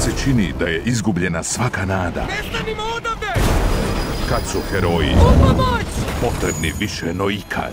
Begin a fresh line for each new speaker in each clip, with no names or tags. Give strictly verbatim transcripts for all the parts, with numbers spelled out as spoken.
se čini da je izgubljena svaka nada.
Nestanimo odavde!
Kad su heroji
U pomoć!
potrebni više no ikad.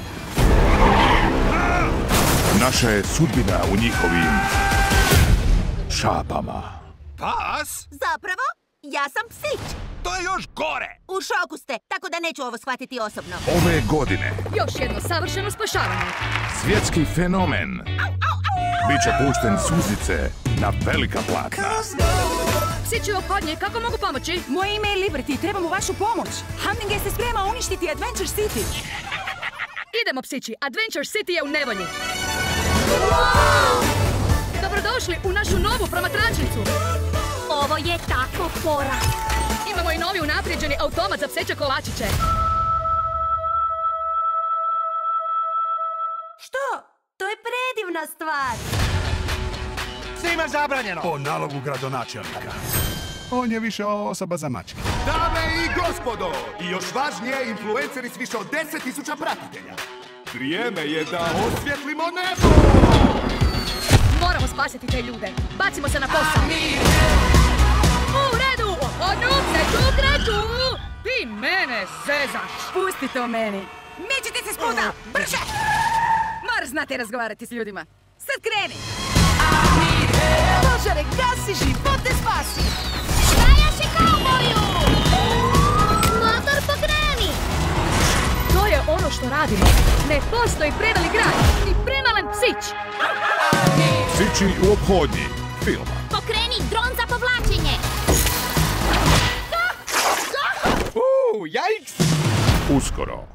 Naša je sudbina u njihovim šapama.
Pas?
Zapravo, ja sam psić.
To je još gore!
U šoku ste, tako da neću ovo shvatiti osobno.
Ove godine
Još jedno savršeno spašavanje.
svjetski fenomen biće pušten suzice na velika platna.
Psići ophodnje, kako mogu pomoći?
Moje ime je Liberty, trebamo vašu pomoć. Humdinger se sprema uništiti Adventure City.
Idemo, psići, Adventure City je u nevolji. Dobrodošli u našu novu promatračnicu.
Ovo je tako fora.
Imamo i novi unaprijeđeni automat za pseće kolačiće.
Što? To je predivna stvar.
Svima zabranjeno!
Po nalogu gradonačelnika. On je više osoba za mačke.
Dame i gospodo! I još važnije, influenceri s više od deset tisuća pratitelja. Vrijeme je da osvjetlimo nebo!
Moramo spasiti te ljude. Bacimo se na posao. U redu! Odnu pseću kreću! Ti mene zezaš!
Pusti to meni. Međite se s puta! Brže! Moraš znati razgovarati s ljudima. Sad kreni! Požare, gasi, život te spasi!
Stajaši kauboju! Motor pokreni!
To je ono što radimo. Ne postoji premali grad, ni premalen psić.
Psići u ophodnji. Film.
Pokreni dron za povlačenje!
Uuu, jajks!
Uskoro.